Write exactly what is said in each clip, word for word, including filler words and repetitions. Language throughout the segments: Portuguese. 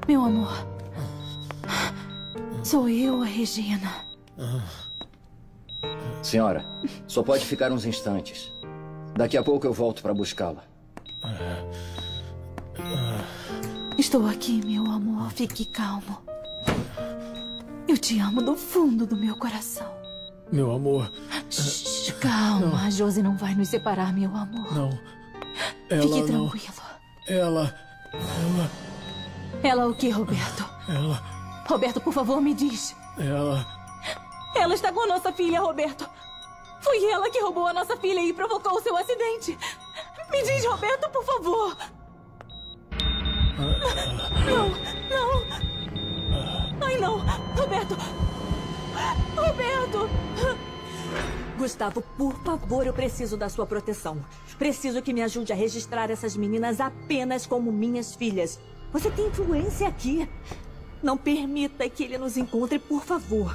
Meu amor. Sou eu, a Regina. Senhora, só pode ficar uns instantes. Daqui a pouco eu volto para buscá-la. Estou aqui, meu amor. Fique calmo. Eu te amo do fundo do meu coração. Meu amor... Shhh, calma, não. A Josi não vai nos separar, meu amor. Não. Ela Fique não. tranquilo. Ela... Ela... Ela o que, Roberto? Ela... Roberto, por favor, me diz. Ela... Ela está com a nossa filha, Roberto. Foi ela que roubou a nossa filha e provocou o seu acidente. Me diz, Roberto, por favor. Não, não. Ai, não. Roberto. Roberto. Gustavo, por favor, eu preciso da sua proteção. Preciso que me ajude a registrar essas meninas apenas como minhas filhas. Você tem influência aqui. Não permita que ele nos encontre, por favor.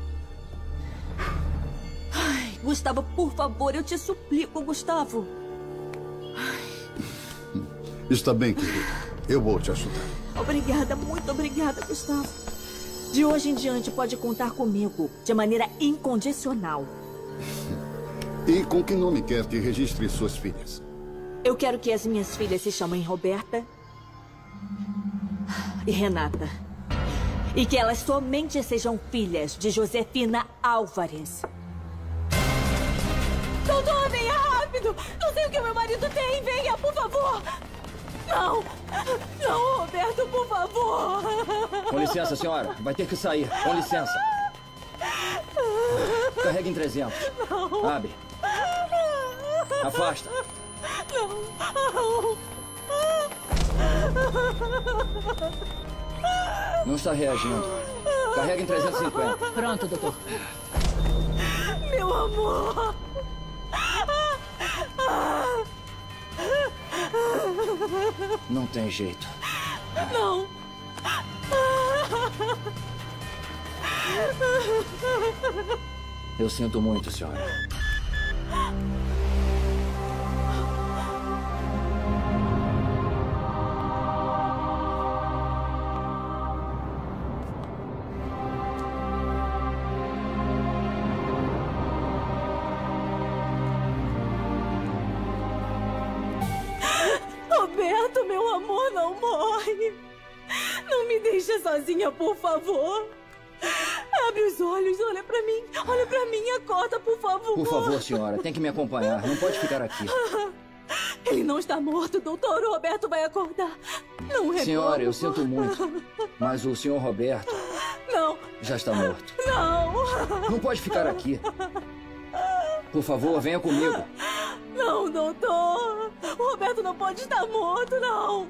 Ai, Gustavo, por favor, eu te suplico, Gustavo. Está bem, querido. Eu vou te ajudar. Obrigada, muito obrigada, Gustavo. De hoje em diante pode contar comigo de maneira incondicional. E com que nome quer que registre suas filhas? Eu quero que as minhas filhas se chamem Roberta e Renata. E que elas somente sejam filhas de Josefina Álvares. Doutor, venha rápido! Não sei o que meu marido tem! Venha, por favor! Não! Não, Roberto, por favor! Com licença, senhora. Vai ter que sair. Com licença. Carrega em trezentos. Não. Abre. Afasta. Não. Não está reagindo. Carrega em trezentos e cinquenta. Pronto, doutor. Meu amor! Não tem jeito. Não! Eu sinto muito, senhora. Roberto, meu amor, não morre. Não me deixe sozinha, por favor. Abre os olhos, olha pra mim. Olha pra mim, acorda, por favor. Por favor, senhora, tem que me acompanhar. Não pode ficar aqui. Ele não está morto, doutor. O Roberto vai acordar. Não é Senhora, como. eu sinto muito. Mas o senhor Roberto... Não. Já está morto. Não. Não pode ficar aqui. Por favor, venha comigo. Não, doutor. O Roberto não pode estar morto, não.